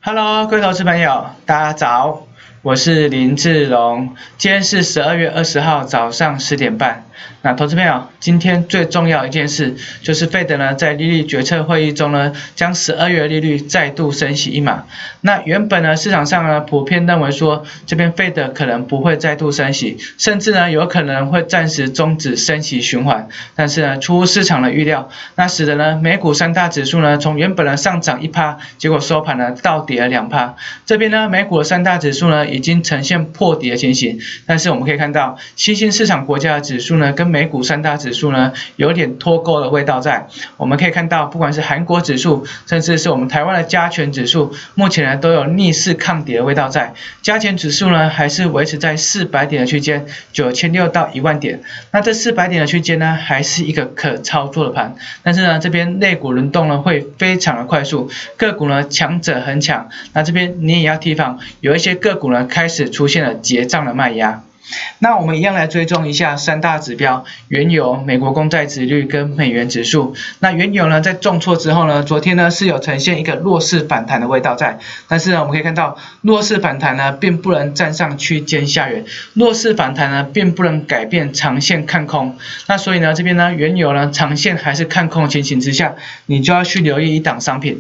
Hello，各位投资朋友，大家早，我是林志龙。今天是12月20号早上10点半。那投资朋友，今天最重要一件事就是 Fed 呢在利率决策会议中呢，将12月利率再度升息1码。那原本呢市场上呢普遍认为说，这边 Fed 可能不会再度升息，甚至呢有可能会暂时终止升息循环。但是呢出乎市场的预料，那使得呢美股三大指数呢从原本呢上涨1%，结果收盘呢倒跌了2%。这边呢美股的三大指数呢已经呈现破底的情形，但是我们可以看到新兴市场国家的指数呢跟美股三大指数呢有点脱钩的味道在。我们可以看到，不管是韩国指数，甚至是我们台湾的加权指数，目前呢都有逆势抗跌的味道在。加权指数呢还是维持在400点的区间，9600到10000点。那这400点的区间呢还是一个可操作的盘，但是呢这边类股轮动呢会非常的快速，个股呢强者恒强。那这边你也要提防，有一些个股呢开始出现了结账的卖压。那我们一样来追踪一下三大指标：原油、美国公债殖利率跟美元指数。那原油呢，在重挫之后呢，昨天呢是有呈现一个弱势反弹的味道在，但是呢，我们可以看到弱势反弹呢，并不能站上区间下缘，弱势反弹呢，并不能改变长线看空。那所以呢，这边呢，原油呢，长线还是看空的情形之下，你就要去留意一档商品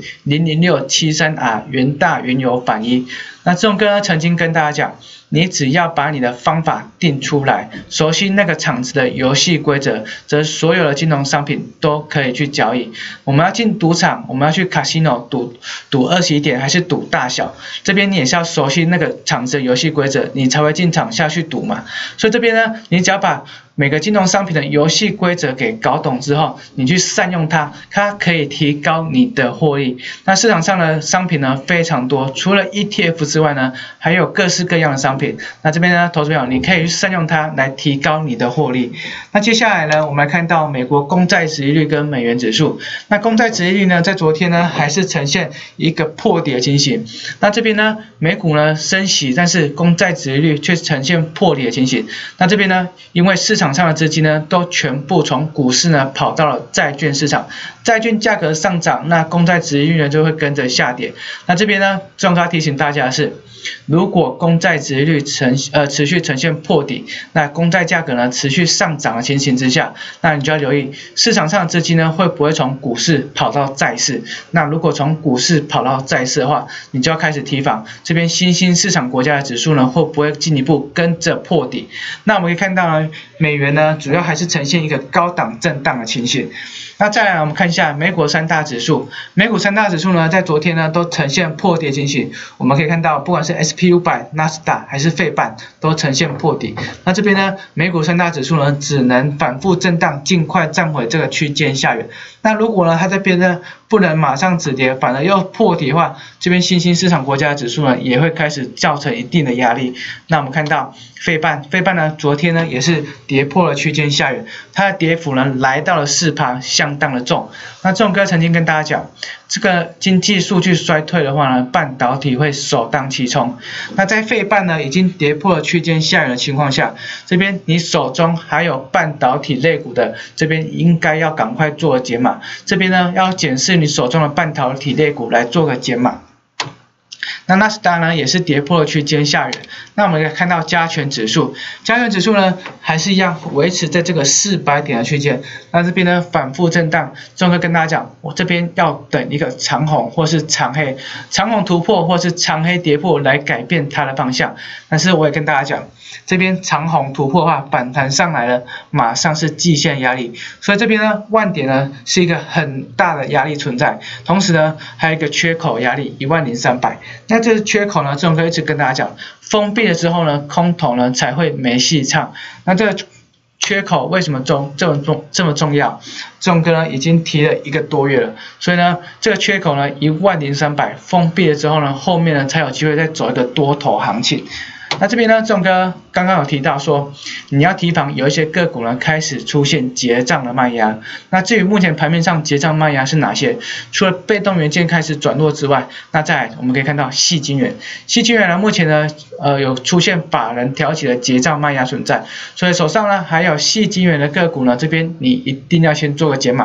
00673R 元大原油反一。那这种哥呢，曾经跟大家讲，你只要把你的方法定出来，熟悉那个场子的游戏规则，则所有的金融商品都可以去交易。我们要进赌场，我们要去 casino 赌21点还是赌大小，这边你也是要熟悉那个场子的游戏规则，你才会进场下去赌嘛。所以这边呢，你只要把每个金融商品的游戏规则给搞懂之后，你去善用它，它可以提高你的获利。那市场上的商品呢非常多，除了 ETF 之外呢，还有各式各样的商品。那这边呢，投资朋友你可以去善用它来提高你的获利。那接下来呢，我们来看到美国公债殖利率跟美元指数。那公债殖利率呢，在昨天呢还是呈现一个破底的情形。那这边呢，美股呢升息，但是公债殖利率却呈现破底的情形。那这边呢，因为市场上的资金呢，都全部从股市呢跑到了债券市场，债券价格上涨，那公债殖利率呢就会跟着下跌。那这边呢，重要提醒大家的是，如果公债殖利率持续呈现破底，那公债价格呢持续上涨的情形之下，那你就要留意市场上的资金呢会不会从股市跑到债市。那如果从股市跑到债市的话，你就要开始提防这边新兴市场国家的指数呢会不会进一步跟着破底。那我们可以看到呢，美元呢主要还是呈现一个高档震荡的情形。那再来我们看一下美股三大指数，美股三大指数呢在昨天呢都呈现破底情形。我们可以看到，不管是 SP500、纳斯达还是费半都呈现破底。那这边呢，美股三大指数呢只能反复震荡，尽快站回这个区间下缘。那如果呢它这边呢不能马上止跌，反而又破底的话，这边新兴市场国家的指数呢也会开始造成一定的压力。那我们看到费半呢昨天呢也是跌破了区间下缘，它的跌幅呢来到了4%，相当的重。那仲哥曾经跟大家讲，这个经济数据衰退的话呢，半导体会首当其冲。那在费半呢已经跌破了区间下缘的情况下，这边你手中还有半导体类股的，这边应该要赶快做减码。这边呢要检视你手中的半导体类股来做个减码。那纳斯达呢也是跌破了区间下缘。那我们可以看到加权指数呢还是一样维持在这个400点的区间。那这边呢反复震荡，钟哥跟大家讲，我这边要等一个长红或是长黑，长红突破或是长黑跌破来改变它的方向。但是我也跟大家讲，这边长红突破的话，反弹上来了，马上是季线压力，所以这边呢万点呢是一个很大的压力存在，同时呢还有一个缺口压力10300。那这个缺口呢，钟哥一直跟大家讲，封闭了之后呢，空头呢才会没戏唱。那这个缺口为什么这么重要？钟哥呢已经提了1个多月了，所以呢这个缺口呢10300封闭了之后呢，后面呢才有机会再走一个多头行情。那这边呢，仲哥刚刚有提到说，你要提防有一些个股呢开始出现结账的卖压。那至于目前盘面上结账卖压是哪些？除了被动元件开始转弱之外，那再来我们可以看到矽晶圆呢，目前呢有出现法人挑起的结账卖压存在，所以手上呢还有矽晶圆的个股呢，这边你一定要先做个减码。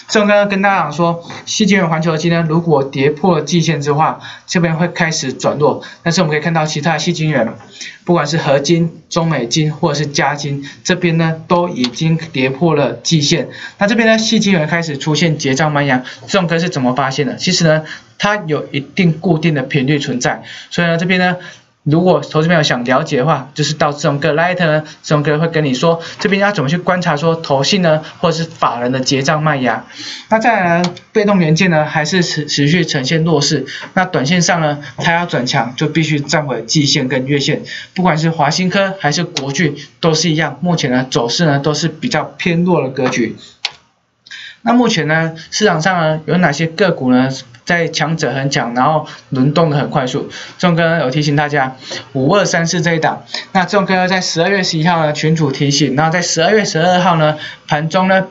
这种跟大家讲说，细晶圆环球晶呢，如果跌破了季线之后，这边会开始转弱。但是我们可以看到其他的细晶圆，不管是合晶、中美晶或者是嘉晶，这边呢都已经跌破了季线。那这边呢，细晶圆开始出现结账卖压，这种是怎么发现的？其实呢，它有一定固定的频率存在，所以呢，这边呢。如果投资朋友想了解的话，就是到这种个 Light 呢，这种个会跟你说这边要怎么去观察说投信呢，或者是法人的结账卖压。那再来呢，被动元件呢还是持续呈现弱势。那短线上呢，它要转强就必须站回季线跟月线，不管是华新科还是国巨都是一样，目前呢走势呢都是比较偏弱的格局。那目前呢，市场上呢有哪些个股呢？在强者很强，然后轮动的很快速。这种哥有提醒大家，5234这一档。那这种哥在12月11号呢群主提醒，然后在12月12号呢盘中呢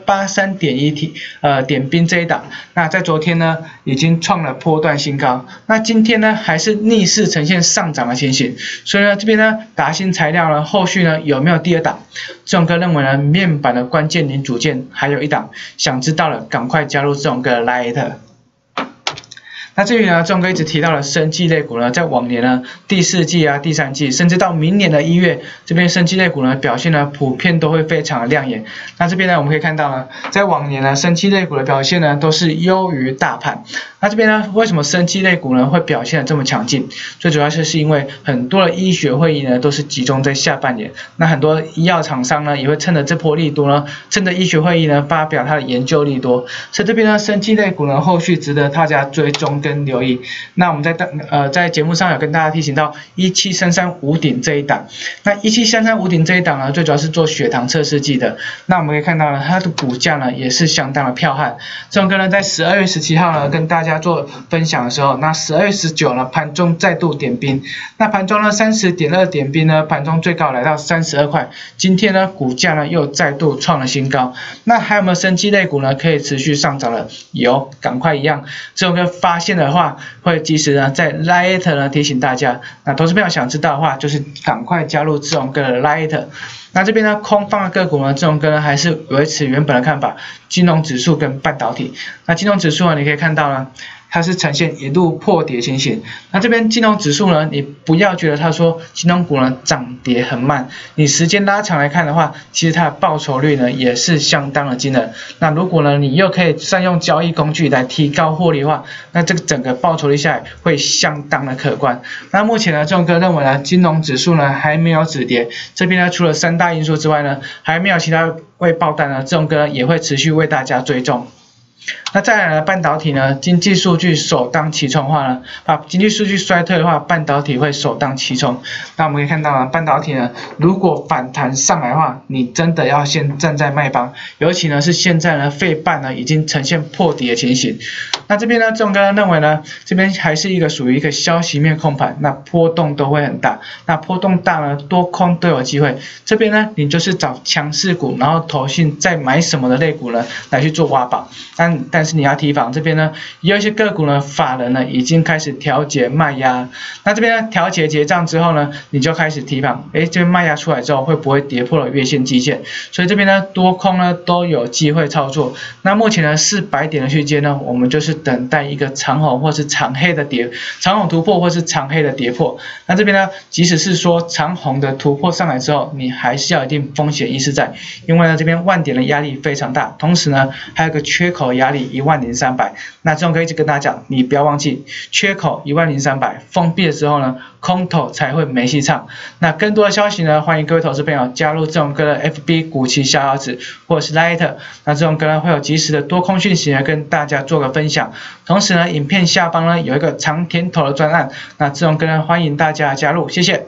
83.1点兵这一档。那在昨天呢已经创了波段新高。那今天呢还是逆势呈现上涨的情形。所以呢这边呢达新材料呢后续呢有没有第二档？这种哥认为呢面板的关键零组件还有一档，想知道了赶快加入这种哥 Light。那至于呢，仲哥一直提到的生技类股呢，在往年呢第4季啊、第3季，甚至到明年的1月，这边生技类股呢表现呢普遍都会非常的亮眼。那这边呢我们可以看到呢，在往年呢生技类股的表现呢都是优于大盘。那这边呢为什么生技类股呢会表现得这么强劲？最主要是因为很多的医学会议呢都是集中在下半年，那很多医药厂商呢也会趁着这波利多呢，趁着医学会议呢发表它的研究利多，所以这边呢生技类股呢后续值得大家追踪跟留意。那我们在节目上有跟大家提醒到17335五鼎这一档，那17335五鼎这一档呢，最主要是做血糖测试剂的。那我们可以看到呢，它的股价呢也是相当的彪悍。这种哥呢在12月17号呢跟大家做分享的时候，那12月19呢盘中再度点兵，那盘中呢30.2点兵呢，盘中最高来到32块，今天呢股价呢又再度创了新高。那还有没有生技类股呢可以持续上涨了？有，赶快一样。这种哥发现的话，会及时呢在 Light 呢提醒大家。那投资朋友想知道的话，就是赶快加入志宏哥的 Light。那这边呢，空方的个股呢，志宏哥呢还是维持原本的看法，金融指数跟半导体。那金融指数呢，你可以看到呢，它是呈现一路破跌情形。那这边金融指数呢，你不要觉得它说金融股呢涨跌很慢，你时间拉长来看的话，其实它的报酬率呢也是相当的惊人。那如果呢你又可以善用交易工具来提高获利的话，那这个整个报酬率下来会相当的可观。那目前呢，仲哥认为呢，金融指数呢还没有止跌，这边呢除了3大因素之外呢，还没有其他未爆弹呢，仲哥也会持续为大家追踪。那再来呢，半导体呢，经济数据首当其冲的话呢，经济数据衰退的话，半导体会首当其冲。那我们可以看到呢，半导体呢，如果反弹上来的话，你真的要先站在卖方，尤其呢是现在呢，费半呢已经呈现破底的情形。那这边呢，仲哥认为呢，这边还是属于一个消息面控盘，那波动都会很大，那波动大呢，多空都有机会。这边呢，你就是找强势股，然后投信再买什么的类股呢，来去做挖宝。但是你要提防这边呢，有一些个股呢，法人呢已经开始调节卖压。那这边呢调节结账之后呢，你就开始提防，这边卖压出来之后会不会跌破了月线季线？所以这边呢多空呢都有机会操作。那目前呢400点的区间呢，我们就是等待一个长红或是长黑的长红突破或是长黑的跌破。那这边呢，即使是说长红的突破上来之后，你还是要有一定风险意识在，因为呢这边万点的压力非常大，同时呢还有个缺口压力10300。那这种可以一直跟大家讲，你不要忘记缺口10300，封闭的时候呢，空头才会没戏唱。那更多的消息呢，欢迎各位投资朋友加入这种哥的 FB 股期小小子或者是 Light。那这种哥呢会有及时的多空讯息呢跟大家做个分享。同时呢，影片下方呢有一个长甜头的专案，那这种哥呢欢迎大家加入，谢谢。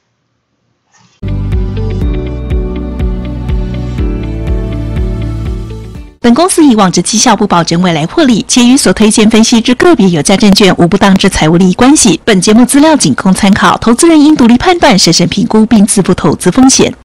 本公司以往之绩效不保证未来获利，且与所推荐分析之个别有价证券无不当之财务利益关系。本节目资料仅供参考，投资人应独立判断、审慎评估并自负投资风险。